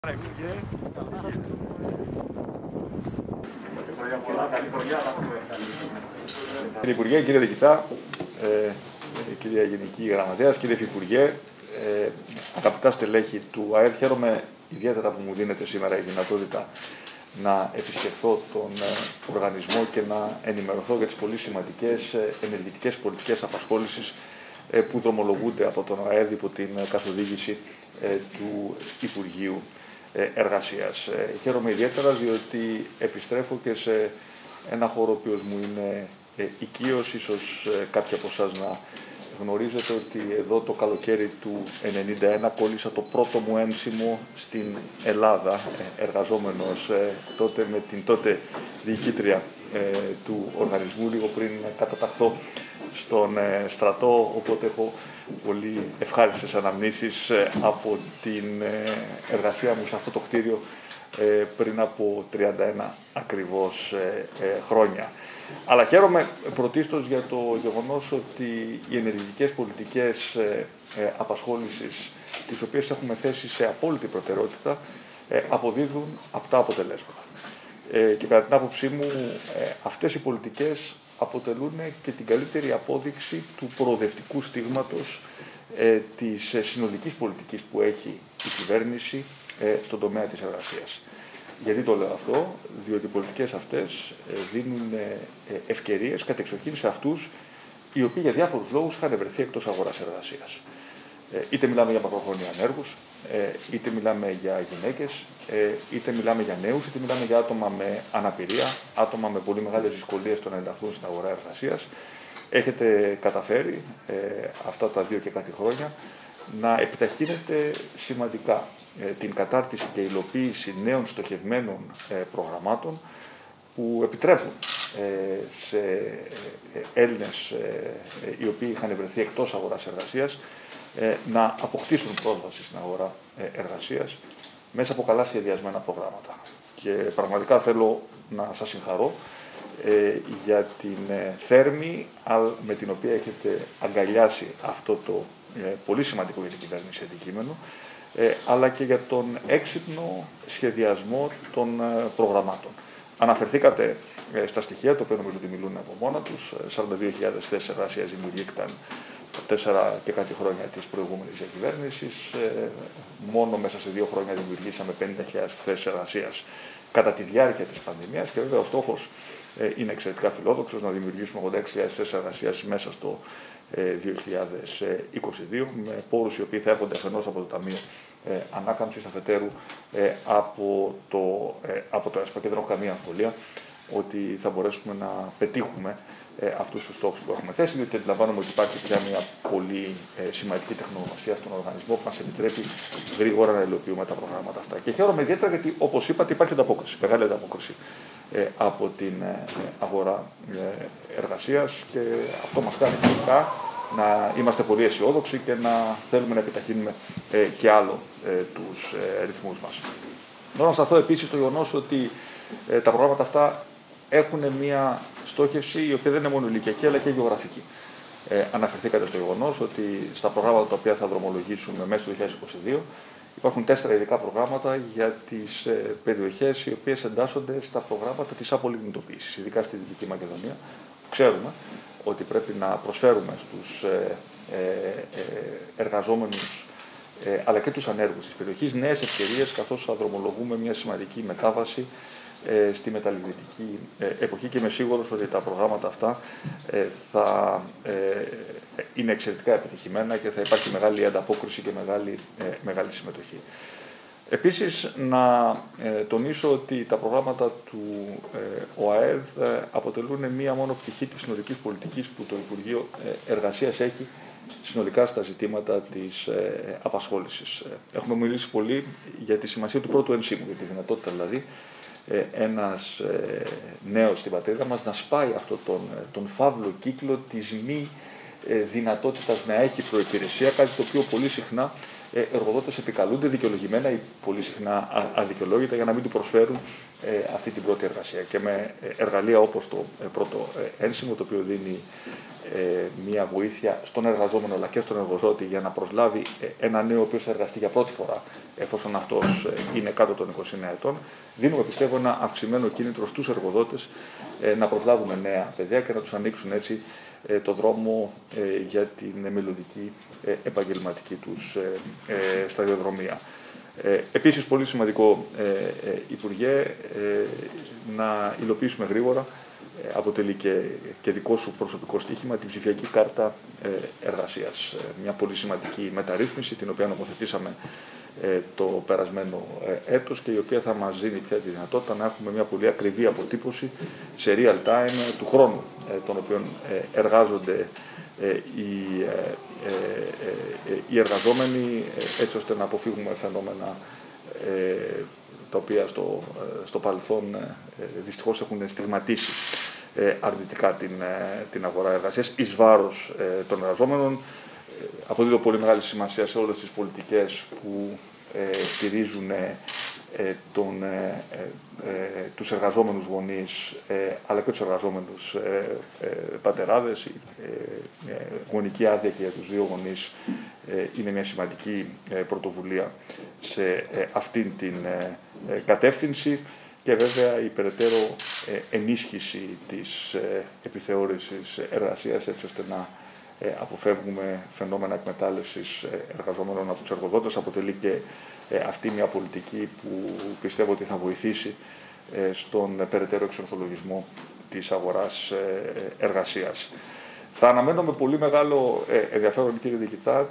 Κύριε Υπουργέ, κύριε Διοικητά, κυρία Γενική Γραμματέας, κύριε Υφυπουργέ, αγαπητά στελέχη του ΑΕΔ, χαίρομαι ιδιαίτερα που μου δίνεται σήμερα η δυνατότητα να επισκεφθώ τον οργανισμό και να ενημερωθώ για τις πολύ σημαντικές ενεργητικές πολιτικές απασχόλησης που δρομολογούνται από τον ΑΕΔ υπό την καθοδήγηση του Υπουργείου Εργασίας. Χαίρομαι ιδιαίτερα διότι επιστρέφω και σε ένα χώρο ο οποίος μου είναι οικείος. Ίσως κάποιοι από εσάς να γνωρίζετε ότι εδώ το καλοκαίρι του 1991 κόλλησα το πρώτο μου ένσημο στην Ελλάδα, εργαζόμενος τότε με την τότε διοικήτρια του οργανισμού, λίγο πριν καταταχθώ στον στρατό, οπότε έχω πολύ ευχάριστες αναμνήσεις από την εργασία μου σε αυτό το κτίριο πριν από 31 ακριβώς χρόνια. Αλλά χαίρομαι πρωτίστως για το γεγονός ότι οι ενεργητικές πολιτικές απασχόλησης, τις οποίες έχουμε θέσει σε απόλυτη προτεραιότητα, αποδίδουν αυτά αποτελέσματα. Και κατά την άποψή μου, αυτές οι πολιτικές αποτελούν και την καλύτερη απόδειξη του προοδευτικού στίγματος της συνολικής πολιτικής που έχει η κυβέρνηση στον τομέα της εργασίας. Γιατί το λέω αυτό? Διότι οι πολιτικές αυτές δίνουν ευκαιρίες κατεξοχήν σε αυτούς οι οποίοι για διάφορους λόγους είχαν βρεθεί εκτός αγοράς εργασίας. Είτε μιλάμε για μακροχρόνια ανέργους, είτε μιλάμε για γυναίκες, είτε μιλάμε για νέους, είτε μιλάμε για άτομα με αναπηρία, άτομα με πολύ μεγάλες δυσκολίες στο να ενταχθούν στην αγορά εργασίας. Έχετε καταφέρει αυτά τα 2 και κάτι χρόνια να επιταχύνετε σημαντικά την κατάρτιση και υλοποίηση νέων στοχευμένων προγραμμάτων που επιτρέπουν σε Έλληνες οι οποίοι είχαν βρεθεί εκτός αγοράς εργασίας να αποκτήσουν πρόσβαση στην αγορά εργασίας μέσα από καλά σχεδιασμένα προγράμματα. Και πραγματικά θέλω να σας συγχαρώ για την θέρμη με την οποία έχετε αγκαλιάσει αυτό το πολύ σημαντικό για την κυβέρνηση αντικείμενο, αλλά και για τον έξυπνο σχεδιασμό των προγραμμάτων. Αναφερθήκατε στα στοιχεία, το οποίο νομίζω ότι μιλούν από μόνα τους. 42.000 θέσεις εργασίας δημιουργήθηκαν 4 και κάτι χρόνια της προηγούμενης διακυβέρνησης. Μόνο μέσα σε 2 χρόνια δημιουργήσαμε 50.000 θέσεις εργασίας κατά τη διάρκεια της πανδημίας και βέβαια ο στόχος είναι εξαιρετικά φιλόδοξος, να δημιουργήσουμε 86.000 θέσεις εργασίας μέσα στο 2022, με πόρους οι οποίοι θα έρχονται αφενός από το Ταμείο Ανάκαμψης, αφετέρου από το ΕΣΠΑ, και δεν έχω καμία αμφιβολία ότι θα μπορέσουμε να πετύχουμε αυτούς τους στόχους που έχουμε θέσει, διότι αντιλαμβάνομαι ότι υπάρχει πια μια πολύ σημαντική τεχνογνωσία στον οργανισμό που μας επιτρέπει γρήγορα να υλοποιούμε τα προγράμματα αυτά. Και χαίρομαι ιδιαίτερα γιατί, όπως είπατε, υπάρχει ανταπόκριση, μεγάλη ανταπόκριση από την αγορά εργασίας, και αυτό μας κάνει φυσικά να είμαστε πολύ αισιόδοξοι και να θέλουμε να επιταχύνουμε και άλλο τους ρυθμούς μας. Θέλω να σταθώ επίσης στο γεγονός ότι τα προγράμματα αυτά έχουν μια στόχευση η οποία δεν είναι μόνο ηλικιακή αλλά και γεωγραφική. Αναφερθήκατε στο γεγονός ότι στα προγράμματα τα οποία θα δρομολογήσουμε μέσα στο 2022 υπάρχουν 4 ειδικά προγράμματα για τις περιοχές οι οποίες εντάσσονται στα προγράμματα της απολιγνητοποίησης, ειδικά στη Δυτική Μακεδονία. Ξέρουμε ότι πρέπει να προσφέρουμε στους εργαζόμενους αλλά και τους ανέργους της περιοχής νέες ευκαιρίες, καθώς θα δρομολογούμε μια σημαντική μετάβαση στη μεταλλιγνητική εποχή, και είμαι σίγουρος ότι τα προγράμματα αυτά θα είναι εξαιρετικά επιτυχημένα και θα υπάρχει μεγάλη ανταπόκριση και μεγάλη συμμετοχή. Επίσης, να τονίσω ότι τα προγράμματα του ΟΑΕΔ αποτελούν μία μόνο πτυχή της συνολικής πολιτικής που το Υπουργείο Εργασίας έχει συνολικά στα ζητήματα της απασχόλησης. Έχουμε μιλήσει πολύ για τη σημασία του πρώτου ενσύμου, για τη δυνατότητα δηλαδή ένας νέος στην πατρίδα μας να σπάει αυτόν τον φαύλο κύκλο της μη δυνατότητας να έχει προϋπηρεσία, κάτι το οποίο πολύ συχνά εργοδότες επικαλούνται δικαιολογημένα ή πολύ συχνά αδικαιολόγητα για να μην του προσφέρουν αυτή την πρώτη εργασία. Και με εργαλεία όπως το πρώτο ένσημο, το οποίο δίνει μία βοήθεια στον εργαζόμενο αλλά και στον εργοδότη για να προσλάβει ένα νέο ο οποίος θα εργαστεί για πρώτη φορά, εφόσον αυτός είναι κάτω των 29 ετών, δίνουμε, πιστεύω, ένα αυξημένο κίνητρο στους εργοδότες να προσλάβουν νέα παιδιά και να τους ανοίξουν έτσι το δρόμο για την μελλοντική επαγγελματική τους σταδιοδρομία. Επίσης, πολύ σημαντικό, Υπουργέ, να υλοποιήσουμε γρήγορα, αποτελεί και δικό σου προσωπικό στοίχημα, την ψηφιακή κάρτα εργασίας. Μια πολύ σημαντική μεταρρύθμιση, την οποία νομοθετήσαμε το περασμένο έτος και η οποία θα μας δίνει πια τη δυνατότητα να έχουμε μια πολύ ακριβή αποτύπωση σε real time του χρόνου τον οποίο εργάζονται οι εργαζόμενοι, έτσι ώστε να αποφύγουμε φαινόμενα τα οποία στο παρελθόν δυστυχώς έχουν στιγματίσει αρνητικά την αγορά εργασίας εις βάρος των εργαζόμενων. Αποδίδω πολύ μεγάλη σημασία σε όλες τις πολιτικές που στηρίζουν τους εργαζόμενους γονείς, αλλά και τους εργαζόμενους πατεράδες. Γονική άδεια και για τους δύο γονείς είναι μια σημαντική πρωτοβουλία σε αυτήν την κατεύθυνση και βέβαια η περαιτέρω ενίσχυση της επιθεώρησης εργασίας, έτσι ώστε να αποφεύγουμε φαινόμενα εκμετάλλευσης εργαζομένων από τους εργοδότες, αποτελεί και αυτή μια πολιτική που πιστεύω ότι θα βοηθήσει στον περαιτέρω εξορθολογισμό της αγοράς εργασίας. Θα αναμένω με πολύ μεγάλο ενδιαφέρον, κύριε Διοικητά,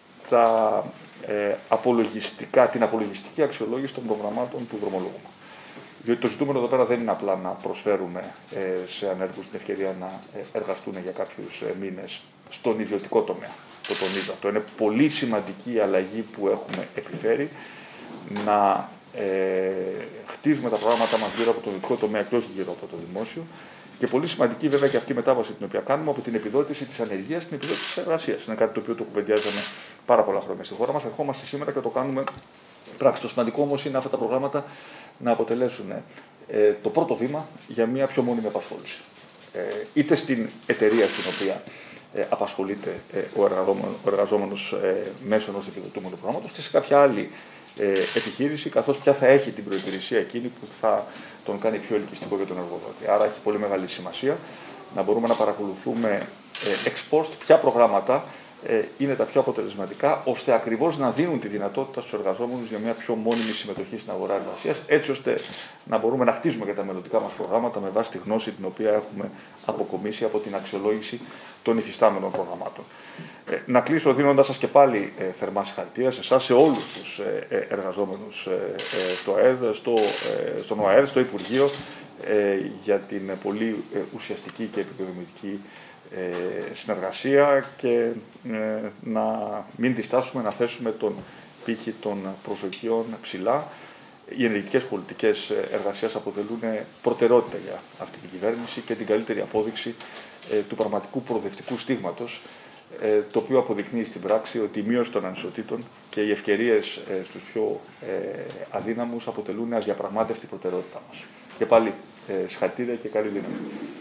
την απολογιστική αξιολόγηση των προγραμμάτων του δρομολόγου. Διότι το ζητούμενο εδώ πέρα δεν είναι απλά να προσφέρουμε σε ανέργους την ευκαιρία να εργαστούν για κάποιους μήνες στον ιδιωτικό τομέα. Το τονίζω. Αυτό είναι πολύ σημαντική αλλαγή που έχουμε επιφέρει, να χτίζουμε τα προγράμματα μας γύρω από τον ιδιωτικό τομέα και όχι γύρω από το δημόσιο. Και πολύ σημαντική βέβαια και αυτή η μετάβαση την οποία κάνουμε από την επιδότηση της ανεργίας στην επιδότηση της εργασίας. Είναι κάτι το οποίο το κουβεντιάζαμε πάρα πολλά χρόνια στη χώρα μας. Ερχόμαστε σήμερα και το κάνουμε πράξη. Το σημαντικό όμως είναι αυτά τα προγράμματα να αποτελέσουν το πρώτο βήμα για μια πιο μόνιμη απασχόληση. Είτε στην εταιρεία στην οποία απασχολείται ο εργαζόμενος μέσω ενός επιδοτούμενου προγράμματος, είτε σε κάποια άλλη επιχείρηση, καθώς πια θα έχει την προϋπηρεσία εκείνη που θα τον κάνει πιο ελκυστικό για τον εργοδότη. Άρα έχει πολύ μεγάλη σημασία να μπορούμε να παρακολουθούμε ex post ποια προγράμματα είναι τα πιο αποτελεσματικά, ώστε ακριβώς να δίνουν τη δυνατότητα στους εργαζόμενους για μια πιο μόνιμη συμμετοχή στην αγορά εργασίας, έτσι ώστε να μπορούμε να χτίσουμε και τα μελλοντικά μας προγράμματα με βάση τη γνώση την οποία έχουμε αποκομίσει από την αξιολόγηση των υφιστάμενων προγραμμάτων. Να κλείσω δίνοντας σας και πάλι θερμά συγχαρητήρια σε εσάς, σε όλους τους εργαζόμενους στο ΕΔ, στον ΟΑΕΔ, στο Υπουργείο, για την πολύ ουσιαστική και επικοδομητική συνεργασία και να μην διστάσουμε να θέσουμε τον πύχη των προσδοκιών ψηλά. Οι ενεργητικές πολιτικές εργασίας αποτελούν προτεραιότητα για αυτή την κυβέρνηση και την καλύτερη απόδειξη του πραγματικού προοδευτικού στίγματος, το οποίο αποδεικνύει στην πράξη ότι η μείωση των ανισοτήτων και οι ευκαιρίες στους πιο αδύναμους αποτελούν αδιαπραγμάτευτη προτεραιότητά μας. Και πάλι συγχαρητήρια και καλή δύναμη.